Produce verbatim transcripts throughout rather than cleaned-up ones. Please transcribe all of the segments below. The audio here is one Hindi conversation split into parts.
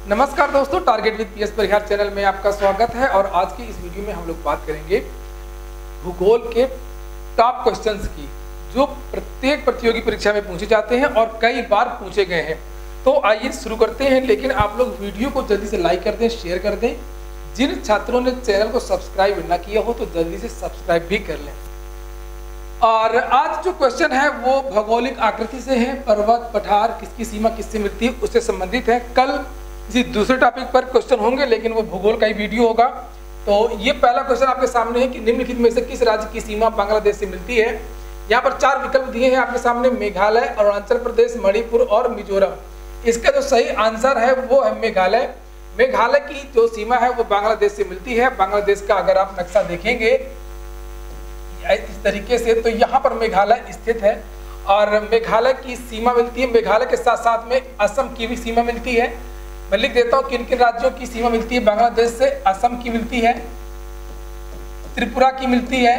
नमस्कार दोस्तों, target with PS Parihar channel में आपका स्वागत है। और आज की इस वीडियो में हम लोग बात करेंगे भूगोल के टॉप क्वेश्चंस की, जो प्रत्येक प्रतियोगी परीक्षा में पूछे जाते हैं और कई बार पूछे गए हैं। तो आइए शुरू करते हैं, लेकिन आप लोग वीडियो को जल्दी से लाइक कर दें, शेयर कर दें। जिन छात्रों ने चैनल को सब्सक्राइब न किया हो तो जल्दी से सब्सक्राइब भी कर लें। और आज जो क्वेश्चन है वो भौगोलिक आकृति से है। पर्वत, पठार, किसकी सीमा किससे मिलती है उससे संबंधित है। कल किसी दूसरे टॉपिक पर क्वेश्चन होंगे, लेकिन वो भूगोल का ही वीडियो होगा। तो ये पहला क्वेश्चन आपके सामने है कि निम्नलिखित में से किस राज्य की सीमा बांग्लादेश से मिलती है। यहाँ पर चार विकल्प दिए हैं आपके सामने, मेघालय, अरुणाचल प्रदेश, मणिपुर और मिजोरम। इसका जो सही आंसर है वो है मेघालय। मेघालय की जो सीमा है वो बांग्लादेश से मिलती है। बांग्लादेश का अगर आप नक्शा देखेंगे इस तरीके से, तो यहाँ पर मेघालय स्थित है और मेघालय की सीमा मिलती है। मेघालय के साथ साथ में असम की भी सीमा मिलती है। मैं लिख देता हूँ किन किन राज्यों की सीमा मिलती है बांग्लादेश से। असम की मिलती है, त्रिपुरा की मिलती है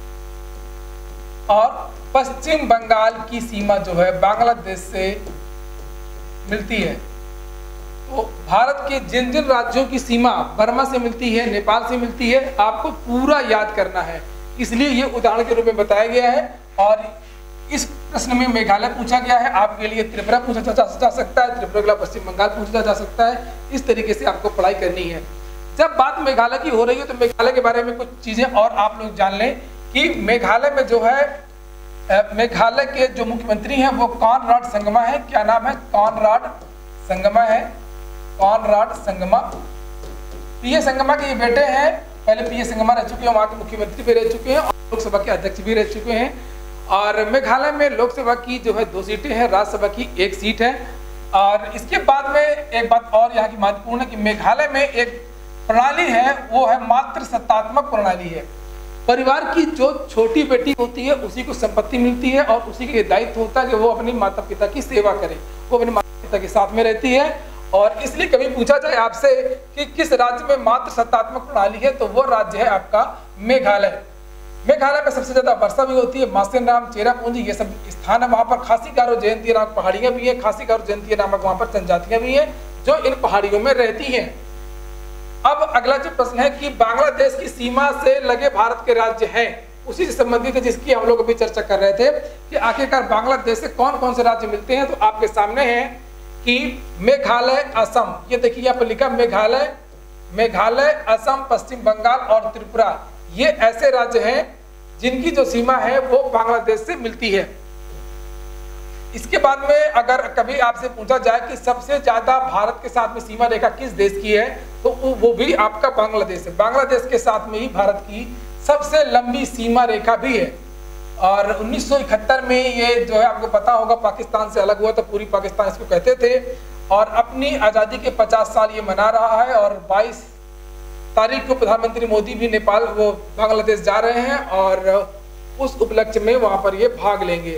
और पश्चिम बंगाल की सीमा जो है बांग्लादेश से मिलती है। तो भारत के जिन जिन राज्यों की सीमा बर्मा से मिलती है, नेपाल से मिलती है, आपको पूरा याद करना है, इसलिए ये उदाहरण के रूप में बताया गया है। और इस प्रश्न में मेघालय पूछा गया है, आपके लिए त्रिपुरा पूछा जा, जा सकता है, त्रिपुरा के अलावा पश्चिम बंगाल पूछा जा सकता है। इस तरीके से आपको पढ़ाई करनी है। जब बात मेघालय की हो रही है तो मेघालय के बारे में कुछ चीजें और आप लोग जान लें कि मेघालय में जो है, मेघालय के जो मुख्यमंत्री हैं वो कॉनराड संगमा है। क्या नाम है? कॉनराड संगमा है। कॉनराड संगमा, पीए संगमा के ये बेटे हैं। पहले पीए संगमा रह चुके हैं, वहां के मुख्यमंत्री भी रह चुके हैं और लोकसभा के अध्यक्ष भी रह चुके हैं। और मेघालय में लोकसभा की जो है दो सीटें हैं, राज्यसभा की एक सीट है। और इसके बाद में एक बात और यहाँ की महत्वपूर्ण है कि मेघालय में एक प्रणाली है, वो है मातृ सत्तात्मक प्रणाली है। परिवार की जो छोटी बेटी होती है उसी को संपत्ति मिलती है और उसी के दायित्व होता है कि वो अपनी माता पिता की सेवा करे। वो अपने माता पिता के साथ में रहती है। और इसलिए कभी पूछा जाए आपसे कि किस राज्य में मातृ सत्तात्मक प्रणाली है, तो वो राज्य है आपका मेघालय। मेघालय में सबसे ज्यादा वर्षा भी होती है। मासेनराम, चेरापूंजी ये सब स्थान है। वहां पर खासी गारो जयंती नामक पहाड़ियां भी हैं। खासी गारो जयंती नामक वहां पर जनजातियां भी हैं जो इन पहाड़ियों में रहती हैं। अब अगला जो प्रश्न है कि बांग्लादेश की सीमा से लगे भारत के राज्य हैं, उसी से संबंधित है जिसकी हम लोग अभी चर्चा कर रहे थे कि आखिरकार बांग्लादेश से कौन कौन से राज्य मिलते हैं। तो आपके सामने है कि मेघालय, असम, ये देखिए यहाँ पर लिखा मेघालय, मेघालय, असम, पश्चिम बंगाल और त्रिपुरा, ये ऐसे राज्य हैं जिनकी जो सीमा है वो बांग्लादेश से मिलती है। इसके बाद में अगर कभी आपसे पूछा जाए कि सबसे ज्यादा भारत के साथ में सीमा रेखा किस देश की है, तो वो भी आपका बांग्लादेश है। बांग्लादेश के साथ में ही भारत की सबसे लंबी सीमा रेखा भी है। और उन्नीस सौ इकहत्तर में ये जो है आपको पता होगा पाकिस्तान से अलग हुआ था, पूरी पाकिस्तान इसको कहते थे। और अपनी आज़ादी के पचास साल ये मना रहा है और बाईस तारीख को प्रधानमंत्री मोदी भी नेपाल वो बांग्लादेश जा रहे हैं और उस उपलक्ष्य में वहां पर ये भाग लेंगे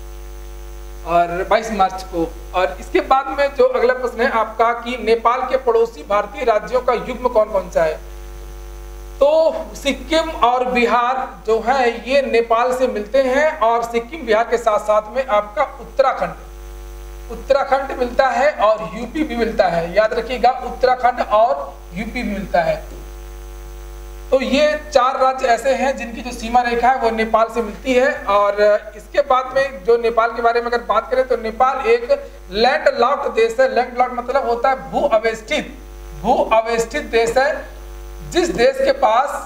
और बाईस मार्च को। और इसके बाद में जो अगला प्रश्न है आपका कि नेपाल के पड़ोसी भारतीय राज्यों का युग्म कौन कौन सा है। तो सिक्किम और बिहार जो है ये नेपाल से मिलते हैं और सिक्किम बिहार के साथ साथ में आपका उत्तराखंड उत्तराखंड मिलता है और यूपी भी मिलता है। याद रखिएगा, उत्तराखंड और यूपी भी मिलता है। तो ये चार राज्य ऐसे हैं जिनकी जो सीमा रेखा है वो नेपाल से मिलती है। और इसके बाद में जो नेपाल के बारे में अगर बात करें तो नेपाल एक लैंड लॉक्ड देश है। लैंड लॉक्ड मतलब होता है भू अवेष्टित, भू अवेष्टित देश है। जिस देश के पास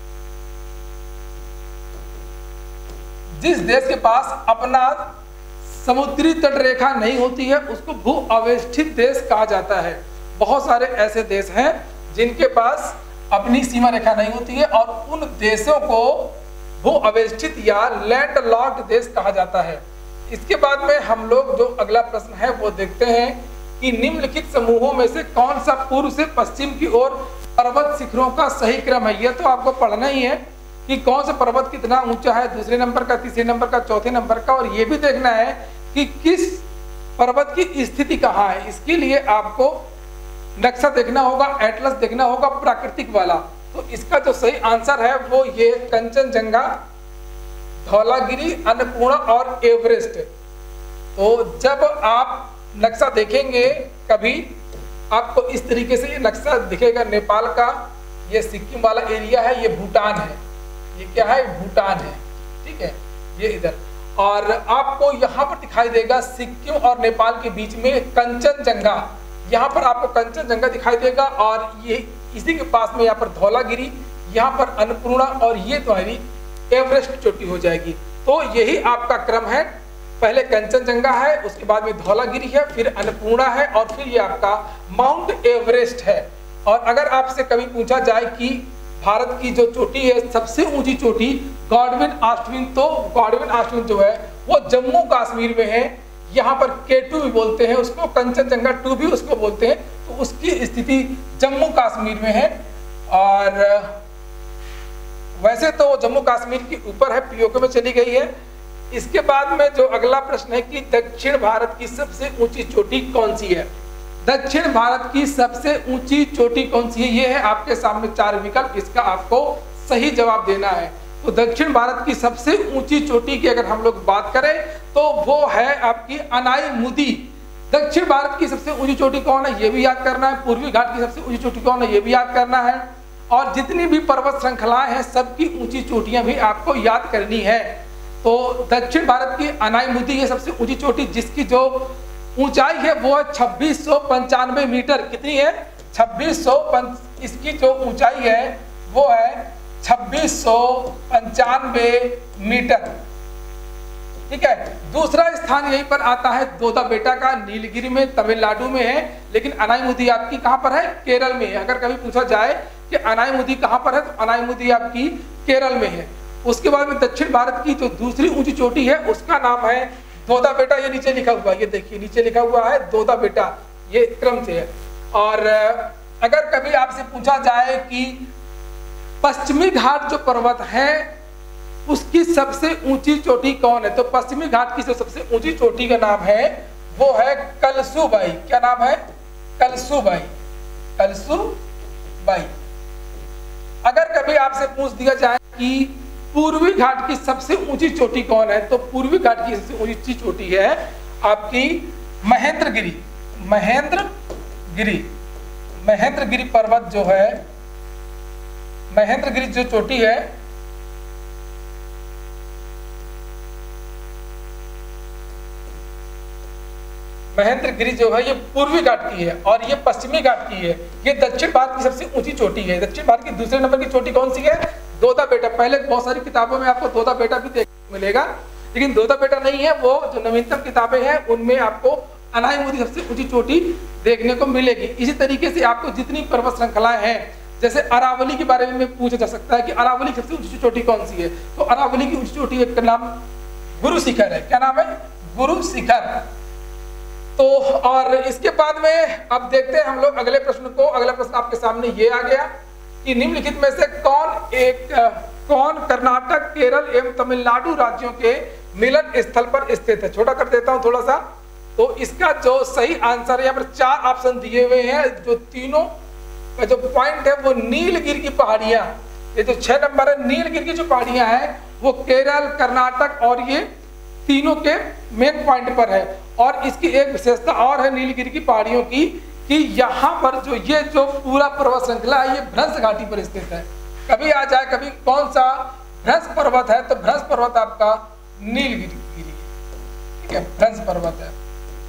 जिस देश के पास अपना समुद्री तट रेखा नहीं होती है उसको भू अवेष्टित देश कहा जाता है। बहुत सारे ऐसे देश हैं जिनके पास अपनी सीमा रेखा नहीं होती है और उन देशों को भू अवेष्टित या लैंड लॉक्ड देश कहा जाता है। इसके बाद में हम लोग जो अगला प्रश्न है वो देखते हैं कि निम्नलिखित समूहों में से कौन सा पूर्व से पश्चिम की ओर पर्वत शिखरों का सही क्रम है। यह तो आपको पढ़ना ही है कि कौन सा पर्वत कितना ऊंचा है, दूसरे नंबर का, तीसरे नंबर का, चौथे नंबर का। और ये भी देखना है कि किस पर्वत की स्थिति कहाँ है। इसके लिए आपको नक्शा देखना होगा, एटलस देखना होगा प्राकृतिक वाला। तो इसका जो सही आंसर है वो ये कंचनजंगा, धौलागिरी, अन्नपूर्णा और एवरेस्ट। तो जब आप नक्शा देखेंगे कभी आपको इस तरीके से ये नक्शा दिखेगा नेपाल का। ये सिक्किम वाला एरिया है, ये भूटान है, ये क्या है, भूटान है, ठीक है, ये इधर। और आपको यहाँ पर दिखाई देगा सिक्किम और नेपाल के बीच में कंचनजंगा, यहाँ पर आपको कंचनजंगा दिखाई देगा। और ये इसी के पास में यहाँ पर धौलागिरी, यहाँ पर अन्नपूर्णा, और ये तुम्हारी एवरेस्ट चोटी हो जाएगी। तो यही आपका क्रम है, पहले कंचनजंगा है, उसके बाद में धौलागिरी है, फिर अन्नपूर्णा है, और फिर ये आपका माउंट एवरेस्ट है। और अगर आपसे कभी पूछा जाए कि भारत की जो चोटी है, सबसे ऊंची चोटी गॉडविन आस्टविन, तो गॉडविन आस्टविन जो है वो जम्मू कश्मीर में है। यहाँ पर के टू भी बोलते हैं उसको, कंचनजंगा टू भी उसको बोलते हैं। तो उसकी स्थिति जम्मू कश्मीर में है। और वैसे तो जम्मू कश्मीर के ऊपर है, पीओके में चली गई है। इसके बाद में जो अगला प्रश्न है कि दक्षिण भारत की सबसे ऊंची चोटी कौन सी है। दक्षिण भारत की सबसे ऊंची चोटी कौन सी है, ये है आपके सामने चार विकल्प, इसका आपको सही जवाब देना है। तो दक्षिण भारत की सबसे ऊंची चोटी की अगर हम लोग बात करें तो वो है आपकी अनाईमुदी। दक्षिण भारत की सबसे ऊंची चोटी कौन है, ये भी याद करना है। पूर्वी घाट की सबसे ऊंची चोटी कौन है, ये भी याद करना है। और जितनी भी पर्वत श्रृंखलाएं हैं सबकी ऊंची चोटियां भी आपको याद करनी है। तो दक्षिण भारत की अनाईमुदी है सबसे ऊंची चोटी, जिसकी जो ऊंचाई है वो है छब्बीस सौ पंचानवे मीटर। कितनी है, छब्बीस सौ। इसकी जो ऊंचाई है वो है छब्बीस सौ पंचानवे मीटर, ठीक है। दूसरा स्थान यहीं पर आता है दोदा बेटा का, नीलगिरी में, तमिलनाडु में है। लेकिन अनाईमुदी आपकी कहां पर है, केरल में है। अगर कभी पूछा जाए कि अनाईमुदी कहां पर है, तो अनाईमुदी आपकी केरल में है। उसके बाद में दक्षिण भारत की जो दूसरी ऊंची चोटी है उसका नाम है दोदा बेटा। ये नीचे लिखा हुआ है, ये देखिए नीचे लिखा हुआ है दोदा बेटा, ये क्रम से है। और अगर कभी आपसे पूछा जाए कि पश्चिमी घाट जो पर्वत है उसकी सबसे ऊंची चोटी कौन है, तो पश्चिमी घाट की जो सबसे ऊंची चोटी का नाम है वो है कलसूबाई। क्या नाम है, कलसूबाई, कलसूबाई। अगर कभी आपसे पूछ दिया जाए कि पूर्वी घाट की सबसे ऊंची चोटी कौन है, तो पूर्वी घाट की सबसे ऊंची चोटी है आपकी महेंद्रगिरी। महेंद्रगिरी, महेंद्रगिरी पर्वत जो है, महेंद्रगिरी जो चोटी है महेंद्रगिरी जो है ये पूर्वी घाट की है और ये पश्चिमी घाट की है। ये दक्षिण भारत की सबसे ऊंची चोटी है। दक्षिण भारत की दूसरे नंबर की चोटी कौन सी है, दोदा बेटा। पहले बहुत सारी किताबों में आपको दोदा बेटा भी देखने को मिलेगा, लेकिन दोदा बेटा नहीं है, वो जो नवीनतम किताबें हैं उनमें आपको अनाईमुदी सबसे ऊंची चोटी देखने को मिलेगी। इसी तरीके से आपको जितनी पर्वत श्रृंखलाएं हैं, जैसे अरावली के बारे में पूछा जा सकता है कि अरावली की सबसे ऊंची चोटी कौन सी है, तो अरावली की ऊंची चोटी का नाम गुरु शिखर है। क्या नाम है, गुरु शिखर। तो और इसके बाद में अब देखते हैं हम लोग अगले प्रश्न को। अगला प्रश्न आपके सामने ये आ गया कि निम्नलिखित में से कौन एक कौन कर्नाटक, केरल एवं तमिलनाडु राज्यों के मिलन स्थल पर स्थित है। छोटा कर देता हूं थोड़ा सा। तो इसका जो सही आंसर है, यहाँ पर चार ऑप्शन दिए हुए हैं, जो तीनों का जो पॉइंट है वो नीलगिरी की पहाड़ियां, ये जो छह नंबर है नीलगिरी की जो पहाड़ियां हैं वो केरल, कर्नाटक और ये तीनों के मेन पॉइंट पर है। और इसकी एक विशेषता और है नीलगिरी की पहाड़ियों की कि यहाँ पर जो ये जो पूरा पर्वत श्रृंखला है ये भ्रंश घाटी पर स्थित है। कभी आ जाए कभी कौन सा भ्रंश पर्वत है, तो भ्रंश पर्वत आपका नीलगिरी, ठीक है, भ्रंश पर्वत है।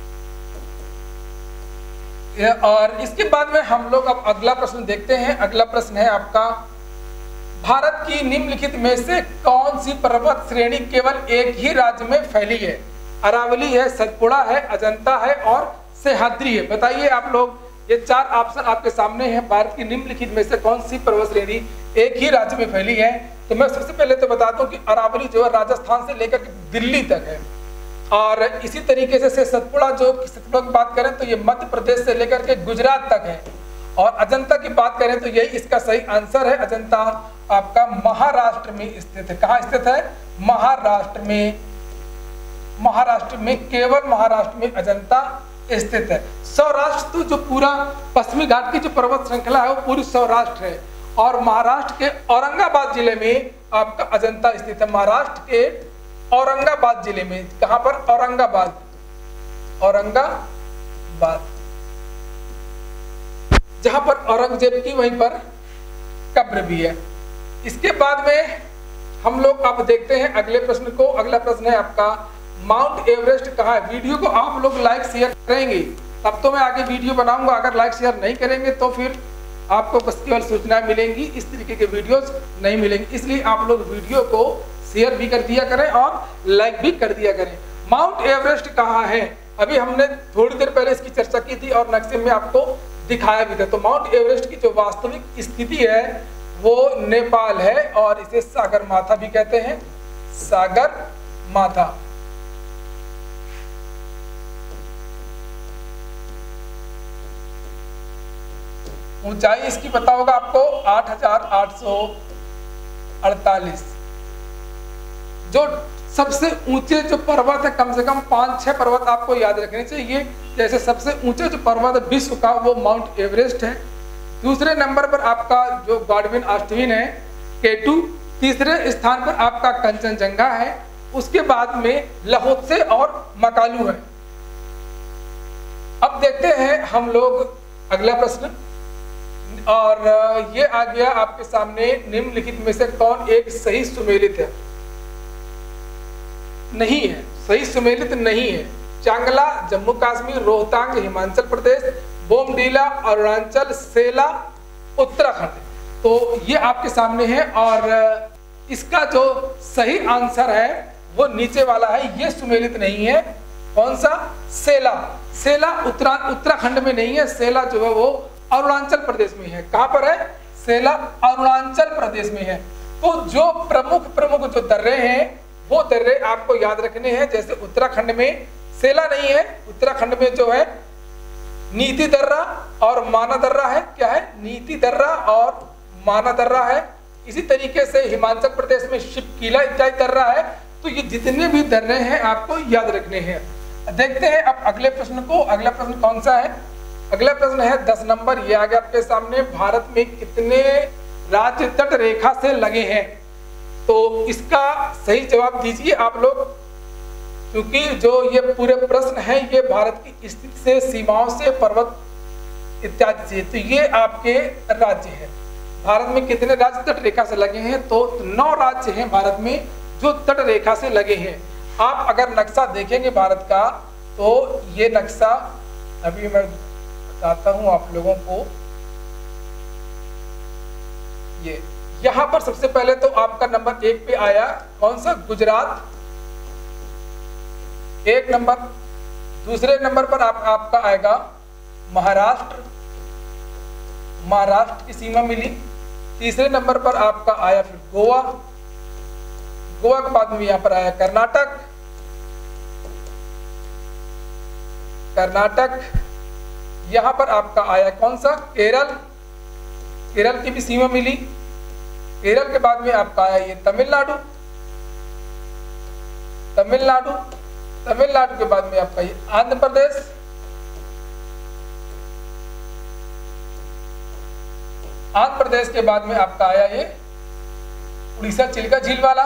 और इसके बाद में हम लोग अब अगला प्रश्न देखते हैं। अगला प्रश्न है आपका, भारत की निम्नलिखित में से कौन सी पर्वत श्रेणी केवल एक ही राज्य में फैली है। अरावली है, सतपुड़ा है, अजंता है और सह्याद्री है। बताइए आप लोग, ये चार ऑप्शन आपके सामने हैं। भारत की निम्नलिखित में से कौन सी पर्वत श्रेणी एक ही राज्य में फैली है। तो मैं सबसे पहले तो बता दूं कि अरावली जो है राजस्थान से लेकर के दिल्ली तक है। और इसी तरीके से सतपुड़ा जो सतपुड़ा की बात करें तो ये मध्य प्रदेश से लेकर के गुजरात तक है। और अजंता की बात करें तो यही इसका सही आंसर है। अजंता आपका महाराष्ट्र में स्थित है। कहाँ स्थित है, महाराष्ट्र में। महाराष्ट्र में, केवल महाराष्ट्र में अजंता स्थित है। सौराष्ट्र तो जो पूरा पश्चिमी घाट की जो पर्वत श्रृंखला है वो पूरी सौराष्ट्र है। और महाराष्ट्र के औरंगाबाद जिले में आपका अजंता स्थित है। महाराष्ट्र के औरंगाबाद जिले में, कहां पर, औरंगाबाद, औरंगाबाद। जहां पर औरंगजेब की वहीं पर कब्र भी है। इसके बाद में हम लोग अब देखते हैं अगले प्रश्न को। अगला प्रश्न है आपका, माउंट एवरेस्ट कहाँ है? वीडियो को आप लोग लाइक शेयर करेंगे तब तो मैं आगे वीडियो बनाऊंगा, अगर लाइक शेयर नहीं करेंगे तो फिर आपको बस केवल सूचनाएं मिलेंगी, इस तरीके के वीडियोस नहीं मिलेंगे। इसलिए आप लोग वीडियो को शेयर भी कर दिया करें और लाइक भी कर दिया करें। माउंट एवरेस्ट कहाँ है? अभी हमने थोड़ी देर पहले इसकी चर्चा की थी और नक्शे में आपको दिखाया भी था। तो माउंट एवरेस्ट की जो वास्तविक स्थिति है वो नेपाल है और इसे सागर माथा भी कहते हैं, सागर माथा। ऊंचाई इसकी पता होगा आपको आठ हजार आठ सौ अड़तालीस। जो सबसे ऊंचे जो पर्वत है, कम से कम पांच छह पर्वत आपको याद रखने चाहिए। जैसे सबसे ऊंचे जो पर्वत विश्व का वो माउंट एवरेस्ट है। दूसरे नंबर पर आपका जो गॉडविन ऑस्टिन है, केटू। तीसरे स्थान पर आपका कंचनजंगा है। उसके बाद में लहोत्से और मकालू है। अब देखते हैं हम लोग अगला प्रश्न, और ये आ गया आपके सामने, निम्नलिखित में से कौन एक सही सुमेलित है? नहीं है, सही सुमेलित नहीं है। चांगला जम्मू कश्मीर, रोहतांग हिमाचल प्रदेश, बोमडीला अरुणाचल, सेला उत्तराखंड। तो ये आपके सामने है और इसका जो सही आंसर है वो नीचे वाला है, ये सुमेलित नहीं है। कौन सा? सेला। सेला उत्तरा उत्तराखंड में नहीं है, सेला जो है वो अरुणाचल प्रदेश में है। कहां पर है? सेला अरुणाचल प्रदेश में है। तो जो प्रमुख प्रमुख जो दर्रे हैं वो दर्रे आपको याद रखने हैं। जैसे उत्तराखंड में सेला नहीं है, उत्तराखंड में जो है नीति दर्रा और माना दर्रा है। क्या है? नीति दर्रा और माना दर्रा है। इसी तरीके से हिमाचल प्रदेश में शिवकीला इत्यादि दर्रा है। तो ये जितने भी दर्रे हैं आपको याद रखने हैं। देखते हैं अब अगले प्रश्न को। अगला प्रश्न कौन सा है? अगला प्रश्न है दस नंबर। ये आ गया आपके सामने, भारत में कितने राज्य तट रेखा से लगे हैं? तो इसका सही जवाब दीजिए आप लोग, क्योंकि जो ये पूरे प्रश्न है ये भारत की स्थिति से, सीमाओं से, पर्वत इत्यादि से। तो ये आपके राज्य है। भारत में कितने राज्य तट रेखा से लगे हैं? तो नौ राज्य हैं भारत में जो तट रेखा से लगे हैं। आप अगर नक्शा देखेंगे भारत का, तो ये नक्शा अभी मैं बताता हूं आप लोगों को। ये यहां पर सबसे पहले तो आपका नंबर एक पे आया कौन सा? गुजरात, एक नंबर। दूसरे नंबर पर आप, आपका आएगा महाराष्ट्र, महाराष्ट्र की सीमा मिली। तीसरे नंबर पर आपका आया फिर गोवा, गोवा के बाद में यहां पर आया कर्नाटक, कर्नाटक। यहां पर आपका आया कौन सा? केरल, केरल की भी सीमा मिली। केरल के बाद में आपका आया ये तमिलनाडु, तमिलनाडु। तमिलनाडु के बाद में आपका ये आंध्र प्रदेश, आंध्र प्रदेश के बाद में आपका आया ये उड़ीसा, चिल्का झील वाला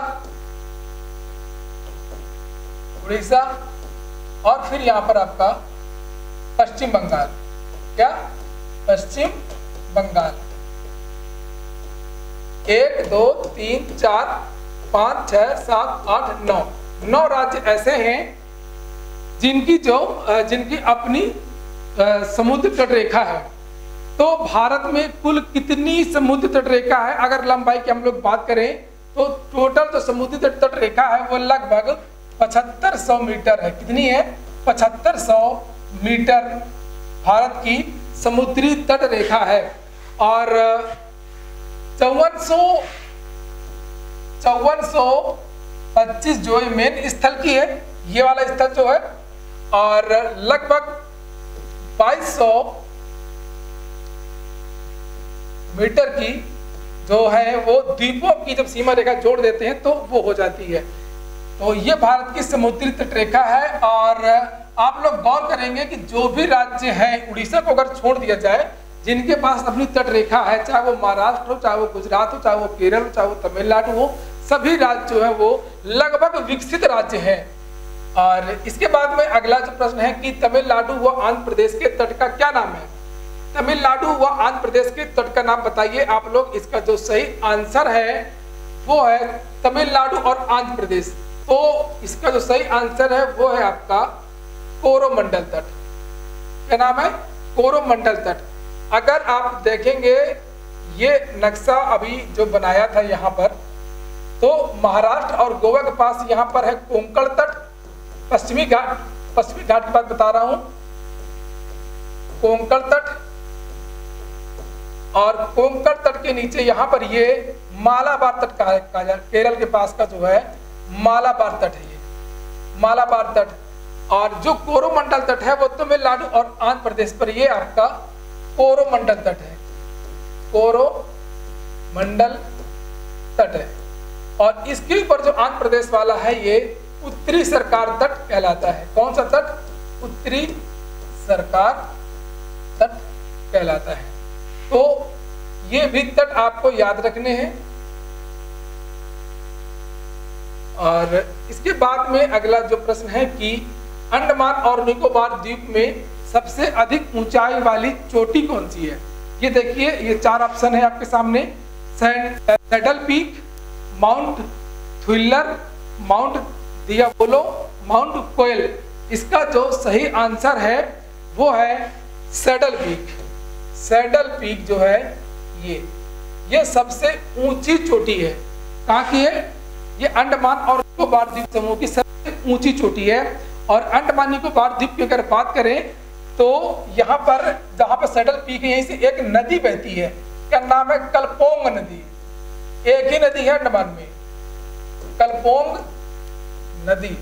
उड़ीसा। और फिर यहां पर आपका पश्चिम बंगाल। क्या? पश्चिम बंगाल। एक दो तीन चार पाँच छह सात आठ नौ नौ राज्य ऐसे हैं जिनकी जो जिनकी अपनी समुद्र तट रेखा है। तो भारत में कुल कितनी समुद्र तट रेखा है? अगर लंबाई की हम लोग बात करें तो टोटल जो समुद्री तट रेखा है वो लगभग पचहत्तर सौ मीटर है। कितनी है? पचहत्तर सौ मीटर भारत की समुद्री तट रेखा है। और चौवन सौ चौवन सौ पच्चीस जो है मेन स्थल की है, ये वाला स्थल जो है, और लगभग बाईस सौ मीटर की जो है वो द्वीपों की जब सीमा रेखा जोड़ देते हैं तो वो हो जाती है। तो ये भारत की समुद्री तट रेखा है। और आप लोग गौर करेंगे कि जो भी राज्य है, उड़ीसा को अगर छोड़ दिया जाए, जिनके पास अपनी तट रेखा है, चाहे वो महाराष्ट्र हो, चाहे वो गुजरात हो, चाहे वो केरल हो, चाहे वो तमिलनाडु हो, सभी राज्य जो है वो लगभग विकसित राज्य हैं। और इसके बाद में अगला जो प्रश्न है कि तमिलनाडु व आंध्र प्रदेश के तट का क्या नाम है? तमिलनाडु व आंध्र प्रदेश के तट का नाम बताइए आप लोग। इसका जो सही आंसर है वो है तमिलनाडु और आंध्र प्रदेश। तो इसका जो सही आंसर है वो है आपका कोरोमंडल तट। क्या नाम है? कोरोमंडल तट। अगर आप देखेंगे ये नक्शा अभी जो बनाया था यहाँ पर, तो महाराष्ट्र और गोवा के पास यहाँ पर है कोंकण तट, पश्चिमी घाट, पश्चिमी घाट की बात बता रहा हूं, कोंकण तट। और कोंकण तट के नीचे यहाँ पर ये मालाबार तट का है, केरल के पास का जो है मालाबार तट है, ये मालाबार तट। और जो कोरोमंडल तट है वो तमिलनाडु और आंध्र प्रदेश पर, ये आपका कोरोमंडल तट है, कोरोमंडल तट है। और इसके ऊपर जो आंध्र प्रदेश वाला है ये उत्तरी सरकार तट कहलाता है। कौन सा तट? उत्तरी सरकार तट कहलाता है। तो ये भी तट आपको याद रखने हैं। और इसके बाद में अगला जो प्रश्न है कि अंडमान और निकोबार द्वीप में सबसे अधिक ऊंचाई वाली चोटी कौन सी है? ये देखिए, ये चार ऑप्शन है आपके सामने। Saddle Peak, Mount Thuillier, Mount Diavolo, Mount Koyal. इसका जो सही आंसर है वो है सैडल पीक। सैडल पीक जो है ये ये सबसे ऊंची चोटी है। कहाँ की है? ये अंडमान और निकोबार द्वीप समूह की सबसे ऊंची चोटी है। और अंडमान निकोबार द्वीप की अगर बात करें तो यहाँ पर जहाँ पर सैडल पीक है यहीं से एक नदी बहती है। क्या नाम है? कलपोंग नदी। एक ही नदी है अंडमान में, कलपोंग नदी।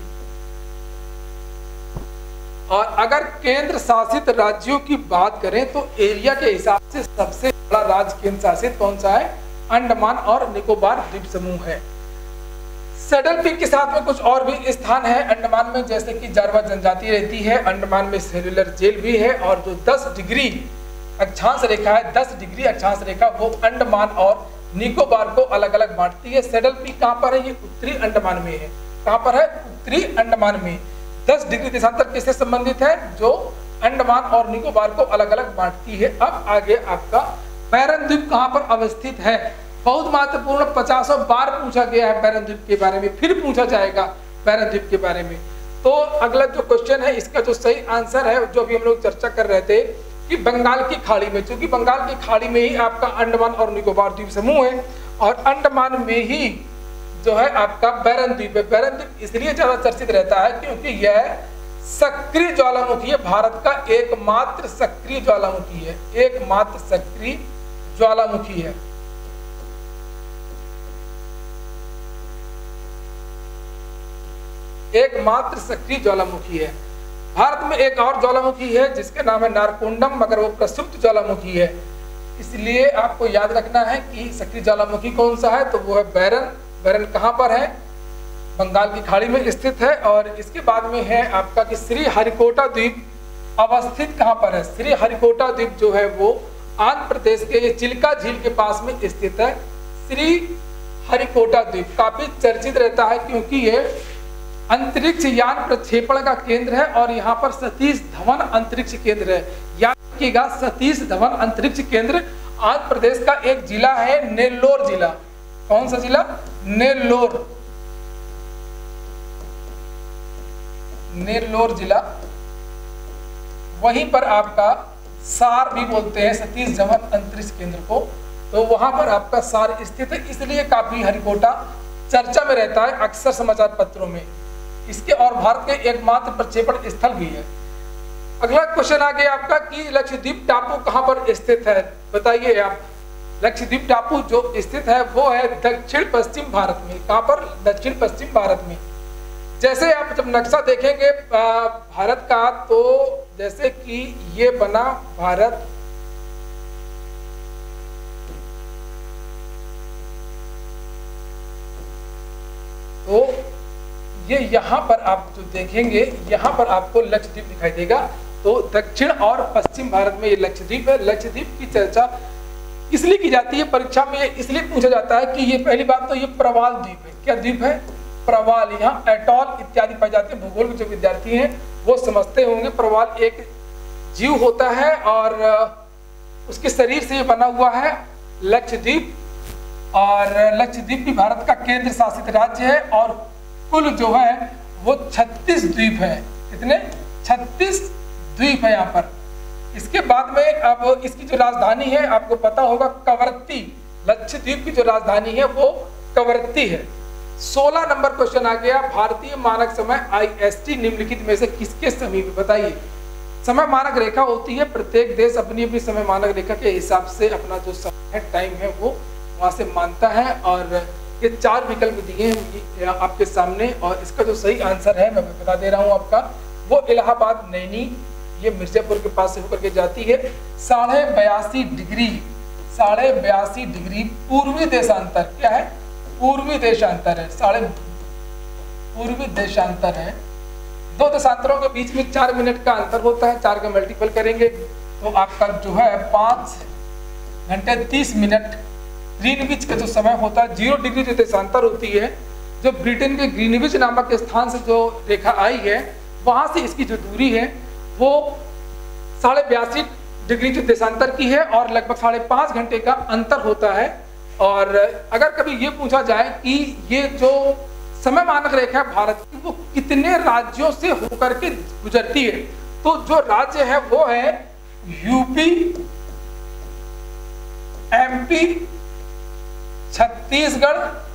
और अगर केंद्र शासित राज्यों की बात करें तो एरिया के हिसाब से सबसे बड़ा राज्य केंद्र शासित कौन सा है? अंडमान और निकोबार द्वीप समूह है। सैडल पीक के साथ में कुछ और भी स्थान है अंडमान में, जैसे कि जारवा जनजाति रहती है। अंडमान में सेल्युलर जेल भी है। और जो दस डिग्री अक्षांश रेखा है, दस डिग्री अक्षांश रेखा, वो अंडमान और निकोबार को अलग अलग बांटती है। सैडल पीक कहाँ पर है? ये उत्तरी अंडमान में है। कहाँ पर है? उत्तरी अंडमान में। दस डिग्री देशांतर किससे संबंधित है? जो अंडमान और निकोबार को अलग अलग बांटती है। अब आगे आपका बैरन द्वीप कहाँ पर अवस्थित है? बहुत महत्वपूर्ण, पचासों बार पूछा गया है बैरन द्वीप के बारे में, फिर पूछा जाएगा बैरन द्वीप के बारे में। तो अगला जो क्वेश्चन है इसका जो सही आंसर है, जो भी हम लोग चर्चा कर रहे थे कि बंगाल की खाड़ी में, क्योंकि बंगाल की खाड़ी में ही आपका अंडमान और निकोबार द्वीप समूह है। और अंडमान में ही जो है आपका बैरन द्वीप है। बैरन द्वीप इसलिए ज्यादा चर्चित रहता है क्योंकि यह सक्रिय ज्वालामुखी है, भारत का एकमात्र सक्रिय ज्वालामुखी है, एकमात्र सक्रिय ज्वालामुखी है। एकमात्र सक्रिय ज्वालामुखी है। भारत में एक और ज्वालामुखी है जिसका नाम है नारकोंडम, मगर वो प्रसुप्त ज्वालामुखी है। इसलिए आपको याद रखना है कि सक्रिय ज्वालामुखी कौन सा है, तो वो है बैरन। बैरन कहाँ पर है? बंगाल की खाड़ी में स्थित है। और इसके बाद में है आपका कि श्री हरिकोटा द्वीप अवस्थित कहाँ पर है? श्री हरिकोटा द्वीप जो है वो आंध्र प्रदेश के ये चिल्का झील के पास में स्थित है। श्री हरिकोटा द्वीप काफी चर्चित रहता है क्योंकि ये अंतरिक्ष यान प्रक्षेपण का केंद्र है और यहाँ पर सतीश धवन अंतरिक्ष केंद्र है। याद रखिएगा, सतीश धवन अंतरिक्ष केंद्र आंध्र प्रदेश का एक जिला है, नेल्लोर जिला। कौन सा जिला? नेल्लोर, नेल्लोर जिला। वहीं पर आपका सार भी बोलते हैं सतीश धवन अंतरिक्ष केंद्र को, तो वहां पर आपका सार स्थित है। इसलिए काफी हरिकोटा चर्चा में रहता है अक्सर समाचार पत्रों में। इसके और भारत के एकमात्र प्रक्षेपण स्थल भी है। अगला क्वेश्चन आ गया आपका कि लक्षद्वीप टापू कहां पर स्थित है? बताइए आप। लक्षद्वीप टापू जो स्थित है वो है दक्षिण पश्चिम भारत में। कहां पर? दक्षिण पश्चिम भारत में। जैसे आप जब नक्शा देखेंगे भारत का, तो जैसे कि ये बना भारत, तो ये यहाँ पर आप जो देखेंगे, यहाँ पर आपको लक्षद्वीप दिखाई देगा। तो दक्षिण और पश्चिम भारत में ये लक्षद्वीप है। लक्षद्वीप की चर्चा इसलिए की जाती है परीक्षा में, इसलिए पूछा जाता है कि ये पहली बात तो ये प्रवाल द्वीप है। क्या द्वीप है? प्रवाल। यहाँ एटॉल इत्यादि पाए जाते हैं। भूगोल के जो विद्यार्थी हैं वो समझते होंगे प्रवाल एक जीव होता है और उसके शरीर से ये बना हुआ है लक्षद्वीप, और लक्षद्वीप भी भारत का केंद्र शासित राज्य है, और कुल जो है वो छत्तीस द्वीप है। कितने? छत्तीस द्वीप है यहाँ पर। इसके बाद में अब इसकी जो राजधानी है आपको पता होगा कवरत्ती। लक्षद्वीप की जो राजधानी है वो कवरत्ती है। सोलह नंबर क्वेश्चन आ गया, भारतीय मानक समय आई एस टी निम्नलिखित में से किसके समीप? बताइए। समय मानक रेखा होती है, प्रत्येक देश अपनी अपनी समय मानक रेखा के हिसाब से अपना जो समय है, टाइम है, वो वहां से मानता है। और ये चार विकल्प दिए हैं आपके सामने, और इसका जो सही आंसर है मैं बता दे रहा हूँ आपका, वो इलाहाबाद नैनी, ये मिर्जापुर के पास से होकर के जाती है। साढ़े बयासी डिग्री साढ़े बयासी डिग्री पूर्वी देशांतर। क्या है? पूर्वी देशांतर है। साढ़े पूर्वी देशांतर है। दो देशांतरों के बीच में चार मिनट का अंतर होता है। चार का मल्टीपल करेंगे तो आपका जो है पाँच घंटे तीस मिनट ग्रीनविच का जो समय होता है। जीरो डिग्री जो देशांतर होती है, जो ब्रिटेन के ग्रीनविच नामक स्थान से जो रेखा आई है, वहां से इसकी जो दूरी है वो साढ़े बयासी डिग्री जो देशांतर की है, और लगभग साढ़े पाँच घंटे का अंतर होता है। और अगर कभी ये पूछा जाए कि ये जो समय मानक रेखा भारत की वो कितने राज्यों से होकर के गुजरती है, तो जो राज्य है वो है यूपी, एमपी, छत्तीसगढ़,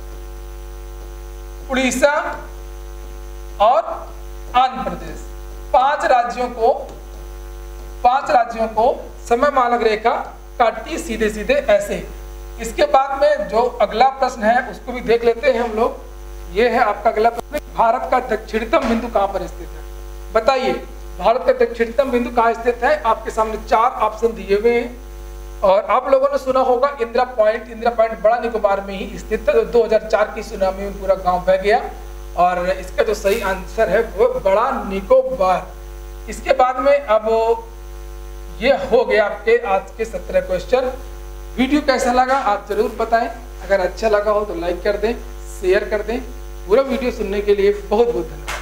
उड़ीसा और आंध्र प्रदेश। पांच राज्यों को पांच राज्यों को समय मानक रेखा काटती है सीधे सीधे ऐसे। इसके बाद में जो अगला प्रश्न है उसको भी देख लेते हैं हम लोग। ये है आपका अगला प्रश्न, भारत का दक्षिणतम बिंदु कहां पर स्थित है? बताइए, भारत का दक्षिणतम बिंदु कहां स्थित है? आपके सामने चार ऑप्शन दिए हुए हैं, और आप लोगों ने सुना होगा इंदिरा पॉइंट। इंदिरा पॉइंट बड़ा निकोबार में ही स्थित है। दो हज़ार चार की सुनामी में पूरा गांव बह गया, और इसका जो सही आंसर है वो बड़ा निकोबार। इसके बाद में अब ये हो गया आपके आज के सत्रह क्वेश्चन। वीडियो कैसा लगा आप जरूर बताएं। अगर अच्छा लगा हो तो लाइक कर दें, शेयर कर दें। पूरा वीडियो सुनने के लिए बहुत बहुत धन्यवाद।